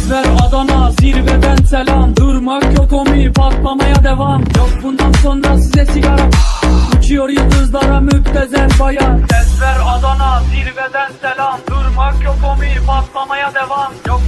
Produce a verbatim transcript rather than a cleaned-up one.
Desver Adana zirveden selam. Durmak yok omi, patlamaya devam. Yok bundan sonra size sigara. Uçuyor yıldızlara müptezel bayan. Desver Adana zirveden selam. Durmak yok omi, patlamaya devam. Yok